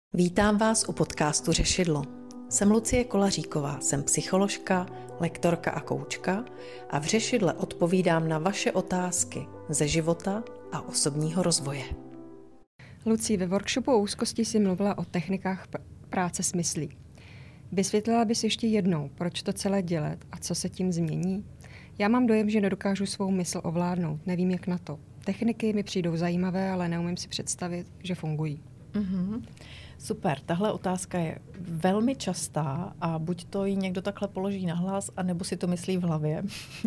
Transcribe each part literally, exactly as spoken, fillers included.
Vítám vás u podcastu Řešidlo. Jsem Lucie Kolaříková, jsem psycholožka, lektorka a koučka a v Řešidle odpovídám na vaše otázky ze života a osobního rozvoje. Lucie, ve workshopu o úzkosti si mluvila o technikách pr- práce s myslí. Vysvětlila bys ještě jednou, proč to celé dělat a co se tím změní? Já mám dojem, že nedokážu svou mysl ovládnout, nevím jak na to. Techniky mi přijdou zajímavé, ale neumím si představit, že fungují. Mm-hmm. Super, tahle otázka je velmi častá a buď to jí někdo takhle položí na hlas, anebo si to myslí v hlavě.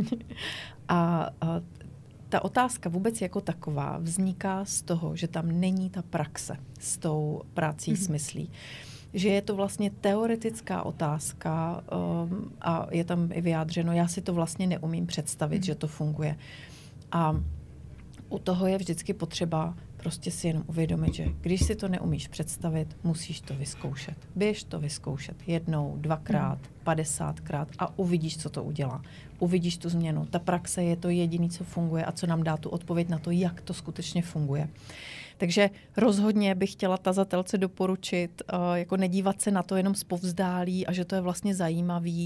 a, a ta otázka vůbec jako taková vzniká z toho, že tam není ta praxe s tou prací mm-hmm. s myslí. Že je to vlastně teoretická otázka um, a je tam i vyjádřeno, já si to vlastně neumím představit, mm-hmm. že to funguje. A u toho je vždycky potřeba prostě si jenom uvědomit, že když si to neumíš představit, musíš to vyzkoušet. Běž to vyzkoušet jednou, dvakrát, padesátkrát a uvidíš, co to udělá. Uvidíš tu změnu. Ta praxe je to jediné, co funguje a co nám dá tu odpověď na to, jak to skutečně funguje. Takže rozhodně bych chtěla tazatelce doporučit, uh, jako nedívat se na to jenom zpovzdálí a že to je vlastně zajímavý,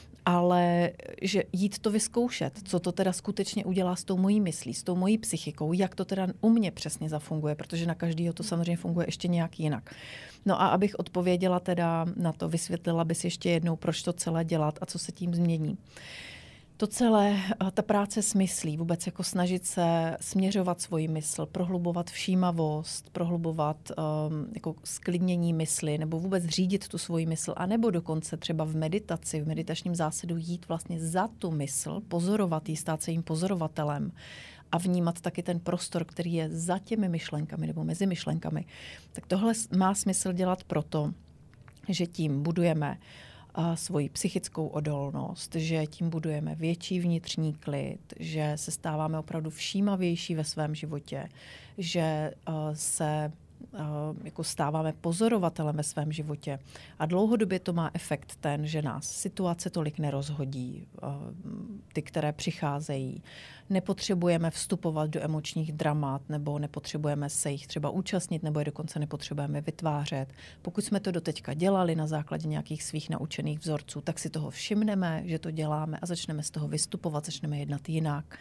ale že jít to vyzkoušet, co to teda skutečně udělá s tou mojí myslí, s tou mojí psychikou, jak to teda u mě přesně zafunguje, protože na každýho to samozřejmě funguje ještě nějak jinak. No a abych odpověděla teda na to, vysvětlila bys ještě jednou, proč to celé dělat a co se tím změní. To celé, ta práce s myslí, vůbec jako snažit se směřovat svoji mysl, prohlubovat všímavost, prohlubovat um, jako sklidnění mysli, nebo vůbec řídit tu svoji mysl, anebo dokonce třeba v meditaci, v meditačním zásadu jít vlastně za tu mysl, pozorovat ji, stát se jím pozorovatelem a vnímat taky ten prostor, který je za těmi myšlenkami nebo mezi myšlenkami. Tak tohle má smysl dělat proto, že tím budujeme a svoji psychickou odolnost, že tím budujeme větší vnitřní klid, že se stáváme opravdu všímavější ve svém životě, že uh, se uh, jako stáváme pozorovatelem ve svém životě. A dlouhodobě to má efekt ten, že nás situace tolik nerozhodí, uh, ty, které přicházejí. Nepotřebujeme vstupovat do emočních dramat, nebo nepotřebujeme se jich třeba účastnit, nebo je dokonce nepotřebujeme vytvářet. Pokud jsme to doteďka dělali na základě nějakých svých naučených vzorců, tak si toho všimneme, že to děláme a začneme z toho vystupovat, začneme jednat jinak.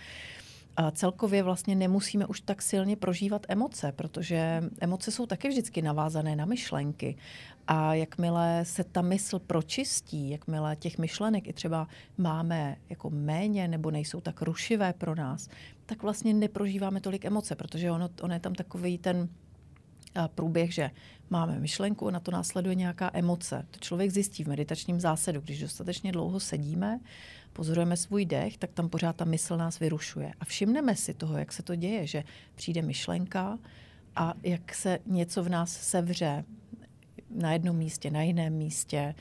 A celkově vlastně nemusíme už tak silně prožívat emoce, protože emoce jsou taky vždycky navázané na myšlenky. A jakmile se ta mysl pročistí, jakmile těch myšlenek i třeba máme jako méně nebo nejsou tak rušivé pro nás, tak vlastně neprožíváme tolik emoce, protože ono, ono je tam takový ten průběh, že máme myšlenku a na to následuje nějaká emoce. To člověk zjistí v meditačním zásadu, když dostatečně dlouho sedíme, pozorujeme svůj dech, tak tam pořád ta mysl nás vyrušuje. A všimneme si toho, jak se to děje, že přijde myšlenka a jak se něco v nás sevře na jednom místě, na jiném místě,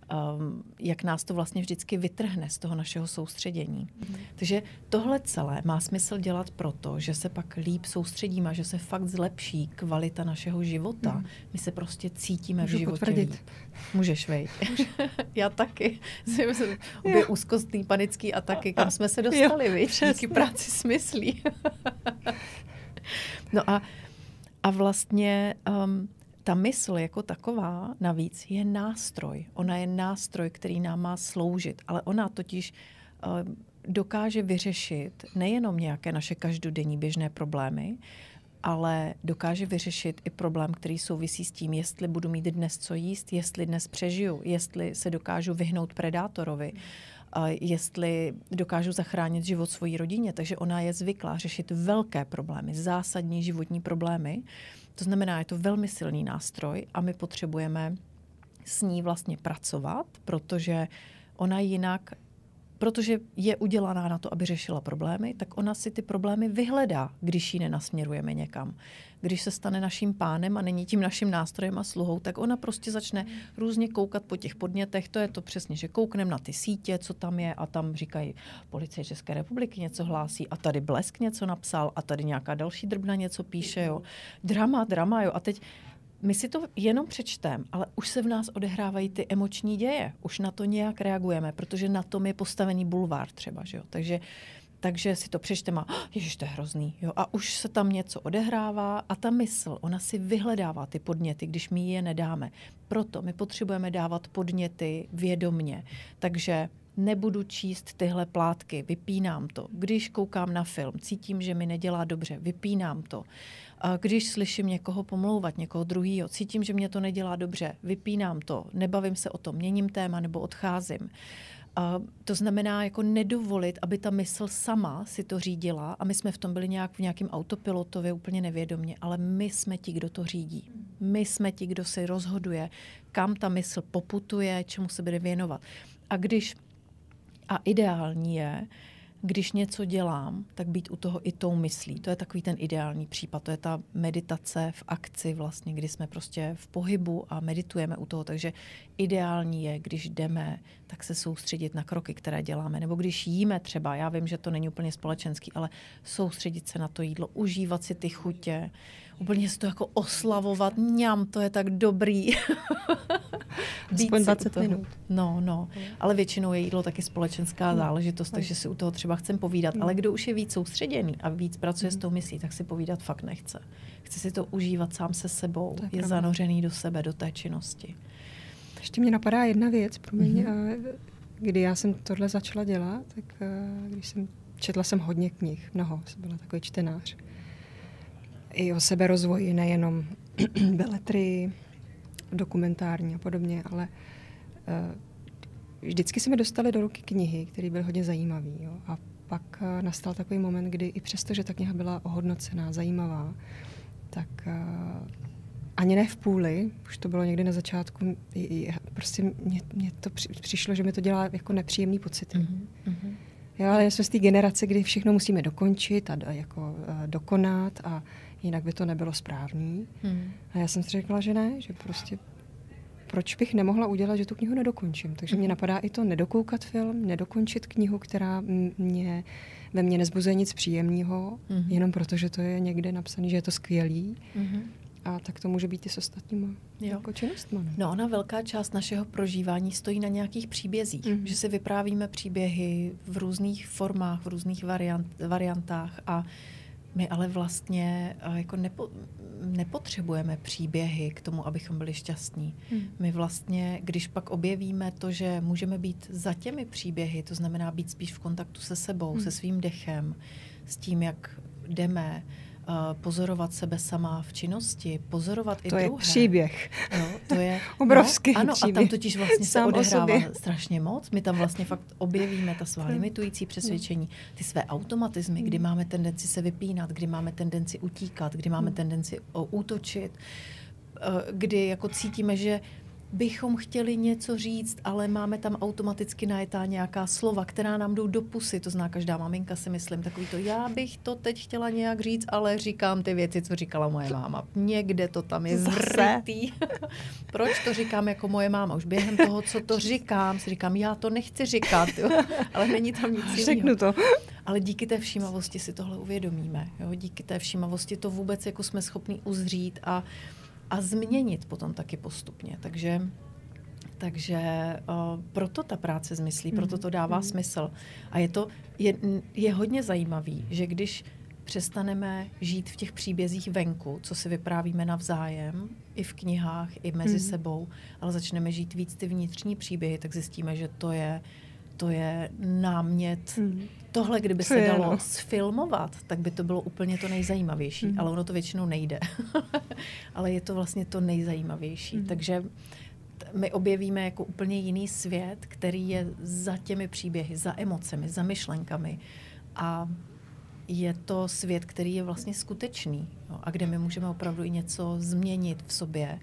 um, jak nás to vlastně vždycky vytrhne z toho našeho soustředění. Mm. Takže tohle celé má smysl dělat proto, že se pak líp soustředíme a že se fakt zlepší kvalita našeho života. Mm. My se prostě cítíme Můžu v životě potvrdit. líp. Můžeš, vejít. Já taky. Jsem obě úzkostný, panický ataky, kam jsme se dostali, jo, víš, díky práci s myslí. No a, a vlastně um, ta mysl jako taková navíc je nástroj. Ona je nástroj, který nám má sloužit, ale ona totiž uh, dokáže vyřešit nejenom nějaké naše každodenní běžné problémy, ale dokáže vyřešit i problém, který souvisí s tím, jestli budu mít dnes co jíst, jestli dnes přežiju, jestli se dokážu vyhnout predátorovi, uh, jestli dokážu zachránit život svojí rodině. Takže ona je zvyklá řešit velké problémy, zásadní životní problémy. To znamená, je to velmi silný nástroj a my potřebujeme s ní vlastně pracovat, protože ona jinak, protože je udělaná na to, aby řešila problémy, tak ona si ty problémy vyhledá, když ji nenasměrujeme někam. Když se stane naším pánem a není tím naším nástrojem a sluhou, tak ona prostě začne různě koukat po těch podnětech. To je to přesně, že koukneme na ty sítě, co tam je a tam říkají, policie České republiky něco hlásí a tady Blesk něco napsal a tady nějaká další drbna něco píše, jo. Drama, drama, jo. A teď my si to jenom přečteme, ale už se v nás odehrávají ty emoční děje. Už na to nějak reagujeme, protože na tom je postavený bulvár třeba, že jo. Takže Takže si to přečteme a ježiš, to je hrozný. Jo? A už se tam něco odehrává a ta mysl, ona si vyhledává ty podněty, když my je nedáme. Proto my potřebujeme dávat podněty vědomně. Takže nebudu číst tyhle plátky, vypínám to. Když koukám na film, cítím, že mi nedělá dobře, vypínám to. A když slyším někoho pomlouvat, někoho druhýho, cítím, že mě to nedělá dobře, vypínám to, nebavím se o tom, měním téma nebo odcházím. A to znamená jako nedovolit, aby ta mysl sama si to řídila a my jsme v tom byli nějak v nějakém autopilotově úplně nevědomě, ale my jsme ti, kdo to řídí. My jsme ti, kdo si rozhoduje, kam ta mysl poputuje, čemu se bude věnovat. A když a ideální je, když něco dělám, tak být u toho i tou myslí. To je takový ten ideální případ. To je ta meditace v akci vlastně, kdy jsme prostě v pohybu a meditujeme u toho. Takže ideální je, když jdeme, tak se soustředit na kroky, které děláme. Nebo když jíme třeba, já vím, že to není úplně společenský, ale soustředit se na to jídlo, užívat si ty chutě, úplně si to jako oslavovat. Mňam, to je tak dobrý. Aspoň dvacet minut. No, no. Ale většinou je jídlo taky společenská záležitost, takže si u toho třeba chcem povídat. Ale kdo už je víc soustředěný a víc pracuje s tou myslí, tak si povídat fakt nechce. Chce si to užívat sám se sebou. Je, je zanořený do sebe, do té činnosti. Ještě mě napadá jedna věc, promiň, mm-hmm. kdy já jsem tohle začala dělat, tak když jsem četla jsem hodně knih, mnoho, jsem byla takový čtenář. I o seberozvoji, nejenom beletrii, dokumentární a podobně, ale uh, vždycky se mi dostaly do ruky knihy, které byly hodně zajímavé. A pak uh, nastal takový moment, kdy i přesto, že ta kniha byla ohodnocená, zajímavá, tak uh, ani ne v půli, už to bylo někdy na začátku, je, prostě mě, mě to při, přišlo, že mi to dělá jako nepříjemný pocity. Mm-hmm. Já, ale jsem z té generace, kdy všechno musíme dokončit a do, jako, uh, dokonat a jinak by to nebylo správný. Hmm. A já jsem si řekla, že ne, že prostě proč bych nemohla udělat, že tu knihu nedokončím. Takže mě napadá i to nedokoukat film, nedokončit knihu, která mě, ve mně nezbuzuje nic příjemného, hmm. jenom proto, že to je někde napsané, že je to skvělý. Hmm. A tak to může být i s ostatníma jako činnostma. No, ona velká část našeho prožívání stojí na nějakých příbězích. Mm. Že si vyprávíme příběhy v různých formách, v různých variant, variantách a my ale vlastně jako nepo, nepotřebujeme příběhy k tomu, abychom byli šťastní. Hmm. My vlastně, když pak objevíme to, že můžeme být za těmi příběhy, to znamená být spíš v kontaktu se sebou, hmm. se svým dechem, s tím, jak jdeme, uh, pozorovat sebe sama v činnosti, pozorovat to i druhé. To je příběh. No, to je obrovský no, ano, příběh. A tam totiž vlastně se odehrává strašně moc. My tam vlastně fakt objevíme ta svá limitující přesvědčení, ty své automatizmy, kdy máme tendenci se vypínat, kdy máme tendenci utíkat, kdy máme tendenci útočit, kdy jako cítíme, že bychom chtěli něco říct, ale máme tam automaticky najetá nějaká slova, která nám jdou do pusy. To zná každá maminka, si myslím, takový to, já bych to teď chtěla nějak říct, ale říkám ty věci, co říkala moje máma. Někde to tam je zrytý. Proč to říkám jako moje máma? Už během toho, co to říkám, si říkám, já to nechci říkat, jo? Ale není tam nic jiného. Řeknu to. Ale díky té všímavosti si tohle uvědomíme. Jo? Díky té všímavosti to vůbec jako jsme schopní uzřít a a změnit potom taky postupně. Takže, takže uh, proto ta práce s myslí, proto to dává mm. smysl. A je to je, je hodně zajímavý, že když přestaneme žít v těch příbězích venku, co si vyprávíme navzájem, i v knihách, i mezi mm. sebou, ale začneme žít víc ty vnitřní příběhy, tak zjistíme, že to je to je námět. Mm. Tohle, kdyby se dalo no. sfilmovat, tak by to bylo úplně to nejzajímavější. Mm. Ale ono to většinou nejde. Ale je to vlastně to nejzajímavější. Mm. Takže t- my objevíme jako úplně jiný svět, který je za těmi příběhy, za emocemi, za myšlenkami. A je to svět, který je vlastně skutečný. Jo? A kde my můžeme opravdu i něco změnit v sobě.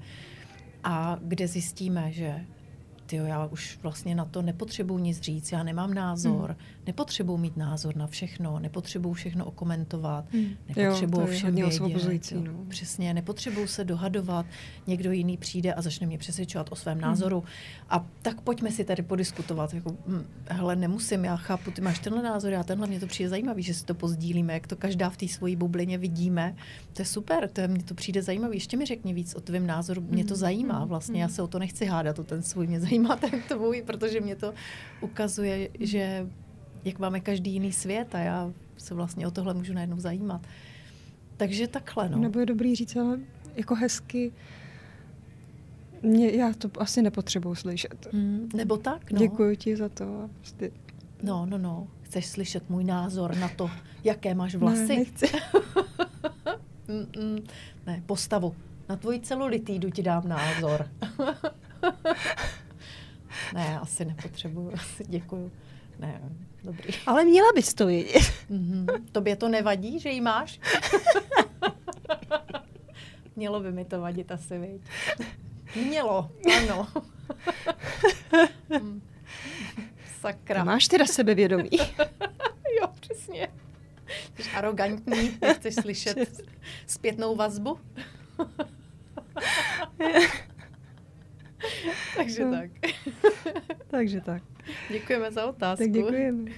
A kde zjistíme, že tyjo, já už vlastně na to nepotřebuji nic říct, já nemám názor, hmm. nepotřebuji mít názor na všechno, nepotřebuji všechno okomentovat, hmm. nepotřebuji všem vědět. No. Přesně, nepotřebuji se dohadovat, někdo jiný přijde a začne mě přesvědčovat o svém názoru. Hmm. A tak pojďme si tady podiskutovat. Jako, hm, hele, nemusím, já chápu, ty máš tenhle názor, já tenhle, mě to přijde zajímavý, že si to pozdílíme, jak to každá v té svojí bublině vidíme. To je super, to je, mně to přijde zajímavý. Ještě mi řekni víc o tvém názoru, mě to zajímá vlastně, já se o to nechci hádat, o ten svůj mě zajímá ten tvůj, protože mě to ukazuje, že jak máme každý jiný svět a já se vlastně o tohle můžu najednou zajímat. Takže takhle, no. Nebo je dobrý říct, ale jako hezky, mě, já to asi nepotřebuji slyšet. Mm, nebo tak, no. Děkuji ti za to. Prostě. No, no, no. Chceš slyšet můj názor na to, jaké máš vlasy? Ne, nechci. mm, mm, ne, postavu. Na tvoji celulitidu ti dám názor. Ne, asi nepotřebuju. Asi děkuju. Ne, dobrý. Ale měla bys to vědět. Mm-hmm. Tobě to nevadí, že jí máš? Mělo by mi to vadit asi, viď? Mělo, ano. mm. Sakra. A máš teda sebevědomí. Jo, přesně. Jsi arrogantní, nechceš slyšet zpětnou vazbu. Takže tak. Takže tak. Děkujeme za otázku. Tak děkujeme.